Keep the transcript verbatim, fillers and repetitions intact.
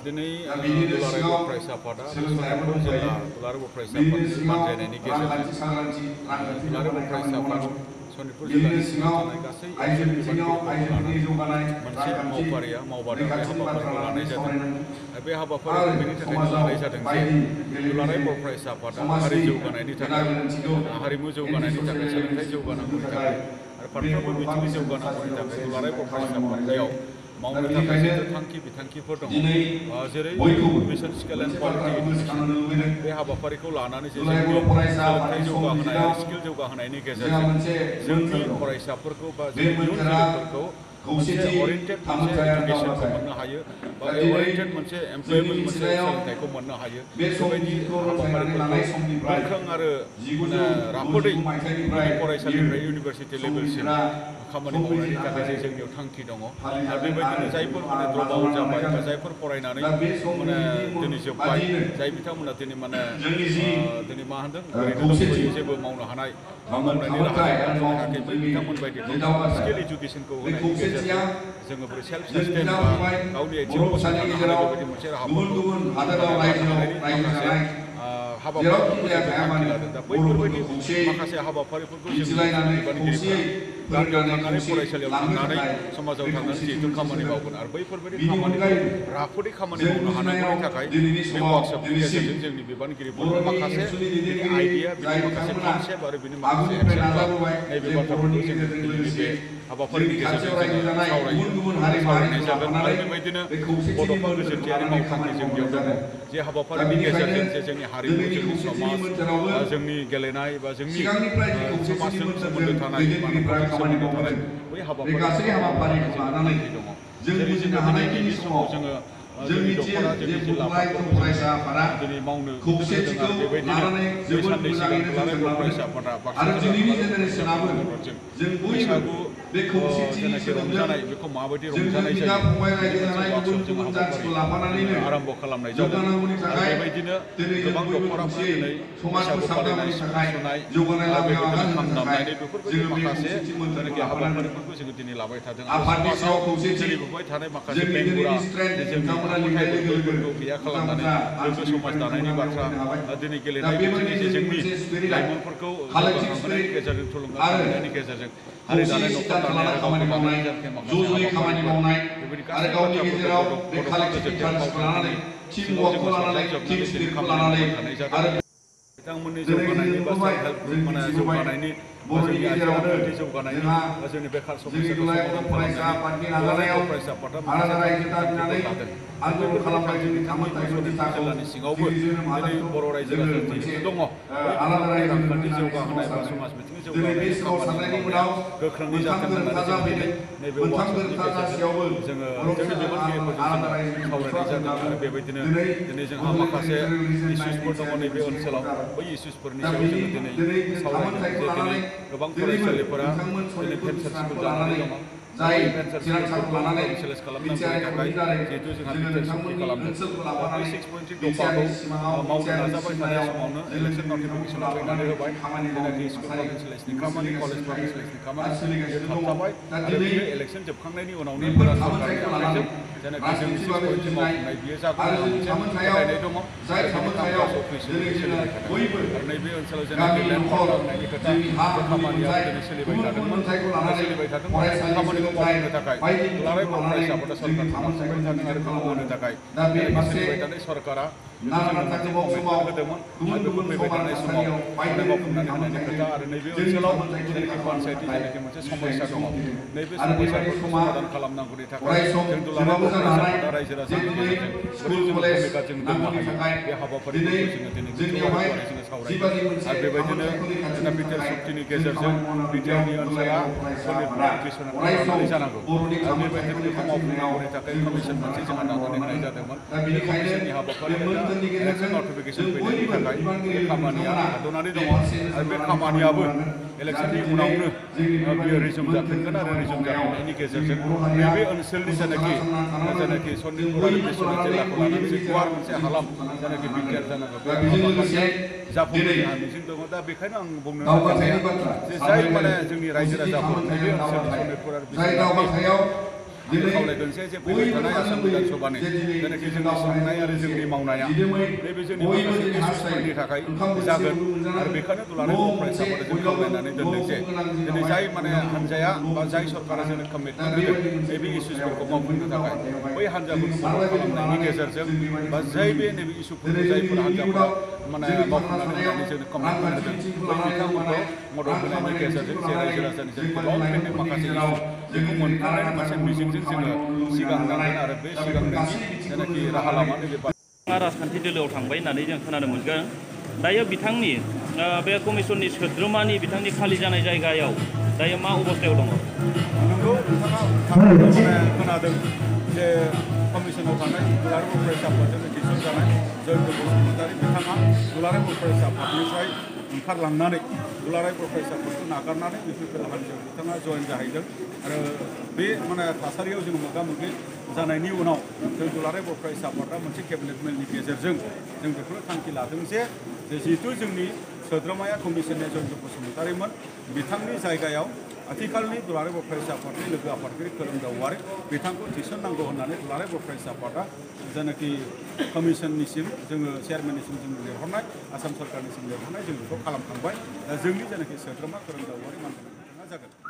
दिनै दुलाराय बर' फरायसा आफादा सनितपुर जिल्ला दुलाराय बर' फरायसा आफादनि बानजायनायनि गेजेरजों दुलाराय बर' फरायसा आफाद सनितपुर जिल्लानि सिङाव थानाय गासै एबसुनि लानानै मोनसे मावफारिया मावबादा बे हाबाफारिखौ लानाय जादों। बे हाबाफारिखौ बेनि थाखायनो लानाय जादों जे दुलाराय बर' फरायसा आफादा हारि जौगानायनि थाखाय हारिमु जौगानायनि थाखाय सोलोंथाइ जौगानांगौनि थाखाय आरो फारफ्रोमबो बिथिंनि जौगानांगौनि थाखाय दुलाराय बर' फरायसा आफादनियाव मावनो थाखाय जिथु थांखि बिथांखिफोर दङ जेरै mission skill and quality education बे हाबाफारिखौ लानानै जे जोंनि सोलोंथाइ जौगाहोनाय आरो स्किल जौगाहोनायनि गेजेरजों जोंनि फरायसाफोरखौ बा जोंनि इयुन जोलैफोरखौ मोनसे अरिएन्टेड मोनसे एडुकेसनखौ मोननो हायो बा अरिएन्टेड मोनसे एमप्लयमेन्ट मोनसे सोलोंथाइखौ मोननो हायो बेबायदि हाबाफारिफोरखौ गोख्रों आरो राफोदै फरायसालिनिफ्राय इउनिभारसिटि लेभेलसिम खामानि मावनायनि थाखाय जे जोंनियाव थांखि दङ आरो बेबायदिनो जायफोर माने ड्रप आउट जाबाय बा जायफोर फरायनानै माने दिनै जोब्बाय जाय बिथांमोना दिनै माने दिनै मा होनदों ओरैनो जेबो मावनो हानाय मावनायनि राहा थायाखै बै बिथांमोन बायदिखौ स्किल एडुकेसनखौ होनायनि गेजेरजों जोङो बोरै सेल्फ सास्टेन बा गावनि आथिङाव गसंथानो हानाय बेबायदि मोनसे राहाफोरखौ माखासे हाबाफारिफोरखौ जोङो थांखि लादों। दा बैफोरबायदि माखासे हाबाफारिफोरखौ जोंनि बिबानगिरिफोरा गामियाव थांनानै फरायसालियाव थांनानै समाजाव थांनानै जिहेतु खामानि मावगोन आरो बैफोरबायदि खामानिखौ राफोदै खामानि मावनो हानांगौनि थाखाय बे वार्कशपनि गेजेरजों जोंनि बिबानगिरिफोरनो माखासे बिनि आइडिया बिनि माखासे कनसेप्ट आरो बिनि माखासे एक्सन नैबे बाथ्राफोरखौ जोङो दिनैनि बे हाबाफारिनि गेजेरजों जोङो सावरायो सावरायनाय जागोन आरो बेबायदिनो बड'फा गोजोनथियारि मावथांखि जोंनियाव दङ जे हाबाफारिनि गेजेरजों जे जोंनि हारिमु जोंनि समाज बा जोंनि गेलेनाय बा जोंनि समाजजों सोमोन्दो थानाय बा न'खरजों सोमोन्दो थानाय बै हाबाफारिखौ लानानै दङ। जेरै जोङो दिनै गिबि समाव जोङो जोंनि दख'रा जोंनि जिल्लाफोरखौ फरायसाफोरा दिनै मावनो होदों आरो बेबायदिनो नै साननै सिगां दुलाराय बर' फरायसा आफादा बाक्सा जिल्ला बैसागु जेनाखि रंजानाय बेखौ माबायदि रंजानाय जायो वार्कशपजों हाबाफारि आरम्भ खालामनाय जादों आरो बेबायदिनो गोबां दख'राफोरा दिनै बैसागु फालिनाय सिफुं सुनाय आरो बेबायदिनो खाम दामनाय बेफोरबायदि माखासे जेनाखि हाबाफारिफोरखौ जोङो दिनै लाबाय थादों आरो समाजाव सोलिबोबाय थानाय माखासे बेंगुरा जोंनि फोरखौ गैया खालामनानै गोग्गो समाज दानायनि बाथ्रा दिनै गेलेनाय बिथिंनि जे जोंनि लाइमोनफोरखौ जौगाखांहोनायनि गेजेरजों थुलुंगा खालामनायनि गेजेरजों हारि दानाय न'खर दानाय आरो गावखौ दानायनि माखासे हाबाफारिफोर बेबायदि गासै बाथ्राफोरखौ बड'फा गोजोनथियारि मावथांखिनि सिङाव जोङो सरजाबजोबनानै दिनै खामानि मावबाय थानाय जादों। बिथांमोननि जौगानायनि बा सेल्फ हेल्प ग्रुप माने जौगानायनि बा जोंनि आइजो आफादनि जौगानायनि बा जोंनि बेखार समस्याखौ समाधान खालामनायनि दुलाराय बर' फरायसा आफादा माखासे थांखिफोर लादों आरो बेफोर थांखि बिथांमोनखौ सनितपुर जिल्लानि सिङावबो दिनै बर' रायजो राजा जिहेतु दङ बै रांखान्थि जौगाहोनाय बा समाज बिथिंनि जौगाहोनायनि खामानि मावनाया गोख्रोङै जाथों होननानै जों दिनै नैबे वार्कशपनि गेजेरजों जोङो जोंनि बिबानगिरिफोरजों जोङो सावरायनाय जादों आरो बेबायदिनो दिनै जोंहा माखासे इस्युसफोर दङ नैबे ओनसोलाव बै इस्युसफोरनि सायाव जोङो दिनै सावरायदों जे दिनै गोबां फरायसालिफोरा दिनै भेन्सार स्कुल जानानै दङ जाय भेन्सार स्कुलफोरखौ कनसेलाइज खालामनांगौनि थाखाय जिहेतु जोंहा बिटिआर सुक्ति खालामदों दा बै सिक्स पइन्ट थ्रि दफाखौ मावनो नाजाबाय थानाय समावनो इलेक्सन नटिफिकेसना फैनानै होबाय जेनाखि स्कुल कनसेलाइजनि खामानि कलेज कनसेलाइजनि खामानि बेयो थाबथाबाय आरो बेयो इलेक्सन जोबखांनायनि उनावनो भारत सरकारनि आखाइजों जेनाखि जोंनि सिक्स पइन्ट थ्रि मावफुंनाय बियो जागोन होनना मोनसे फोथायनाय दङ आरो बिनि कामकाज अफिसियेलि सोलिबाय थादों आरो नैबे ओनसोलाव जेनाखि लेन्ड खालामनायनि खोथा बे खामानिया दिनै सोलिबाय थादोंमोन सोलिबाय थादों खामानिखौ मावनो थाखाय दुलाराय बर' फरायसा आफादा सरकारखौ नाजाबाय थादों आरो बेखौ मावनो थाखाय जेनाखि सोलिबाय थानाय सरकारा जोंनो मोनसे कमिटमेन्ट होदोंमोन आरो बेखौ फैबाय थानाय समाव माने मावफुंनानै होनायनि खोथा आरो नैबे ओनसोलाव जेनाखि पन्सायतनि जेनाखि मोनसे समस्या दङ नैबे समस्याफोरखौ समाधान खालामनांगौनि थाखाय जों दुलाराय बर' फरायसा आफादा रायजो राजानि गेजेरजों बोरै जोङो भूमिका जों दोननो हायो बे हाबाफारिफोरखौ जोङो दिनै गोथौआरि जोङो सावरायदों आरो बेबायदिनो जोंना बिटिआर सुक्तिनि गेजेरजों बिटिआरनि ओनसोला सनितपुर डिभिजनाव थानानै जानांगौ आरो बेबायदिनो बेखौ मावफुंनांगौनि थाखाय कमिसन मोनसे जोंहा दानानै होनाय जादोंमोन बे कमिसननि हाबाफारिया इलेक्सन नटिफिकेसन फैनायनि थाखाय बे खामानिया थाद'नानै दङ आरो बे खामानियाबो इलेक्सननि उनावनो बियो रिजुम जाफिनगोन आरो रिजुम जाफिननायनि गेजेरजों नैबे ओनसोलनि जेनाखि जेनाखि सनितपुर आरो बिश्वनाथ जिल्लाखौ लानानै जे गुवार मोनसे हालाम जेनाखि बिटिआर जानांगौ बे हाबाफारिया जाफुंनो जोंहा मिजिं दङ। दा बेखायनो आं बुंनो नागिरनाया जे जाय माने जोंनि रायजो राजाफोर नैबे ओनसोलनि सनितपुर आरो बिश्वनाथनि आं खावलायगोनसै जे फैबाय थानाय आसाम बिधान सभानि जेनाखि जोंनि साननाय आरो जोंनि मावनाया नैबे जोंनि माखासे इस्युसफोरनि थाखाय जागोन आरो बेखौनो दुलाराय बर' फरायसाफोरा जों खावलायनानै दोनदों जे दिनै जाय माने हान्जाया बा जाय सरकारा जोंनो कमिटमेन्ट होदों नैबे इस्युसफोरखौ मावफुंनो थाखाय बै हान्जाफोरखौ मदद खालामनायनि गेजेरजों बा जाय बे नैबे इस्युफोरखौ जायफोर हान्जाफोरा माने मावफुंनानै होनानै जोंनो कमिटमेन्ट होदों बै बिथांमोनखौ मदद होनायनि गेजेरजों जे रायजो राजानि जों गोबां पेन्डिं माखासे इस्यु बेखौ मोनफुंनायनि मोनसे मिजिंजों जोङो सिगांनांगोन आरो बे सिगांनायनि जेनाखि राहा लामा नैबे राजखान्थि दोलोआव थांबाय होननानै जों खोनानो मोनगोन। दायो बिथांनि बे कमिसननि सोद्रोमानि बिथांनि खालि जानाय जायगायाव दायो मा अबस्थायाव दङ? नंगौ नोंथाङा खोनादों जे कमिसनाव थानाय दुलाराय बर' फरायसा आफादजों थिसनजानाय जयन्त बसुमतारी बिथाङा दुलाराय बर' फरायसा आफादनिफ्राय ओंखारलांनानै दुलाराय बर' फरायसा आफादखौ नागारनानै बिफोर हान्जायाव बिथाङा जयेन जाहैदों आरो बे माने थासारियाव जों मोगा मोगि जानायनि उनाव जों दुलाराय बर' फरायसा आफादा मोनसे केबिनेट मेलनि गेजेरजों जों बेखौनो थांखि लादों जे जिहेतु जोंनि सोद्रोमाया कमिसननि जयन्त बसुमतारीमोन बिथांनि जायगायाव आथिखालनि दुलाराय बर' फरायसा आफादनि लोगो आफादगिरि खोरोमदाव औवारी बिथांखौ थिसननांगौ होननानै दुलाराय बर' फरायसा आफादा जेनाखि कमिसननिसिम जोङो चेयारमेननिसिम जों लिरहरनाय आसाम सरकारनिसिम लिरहरनाय जों बेखौ खालामखांबाय दा जोंनि जेनाखि सोद्रोमा खोरोमदाव औवारी मानगोनां बिथाङा जागोन।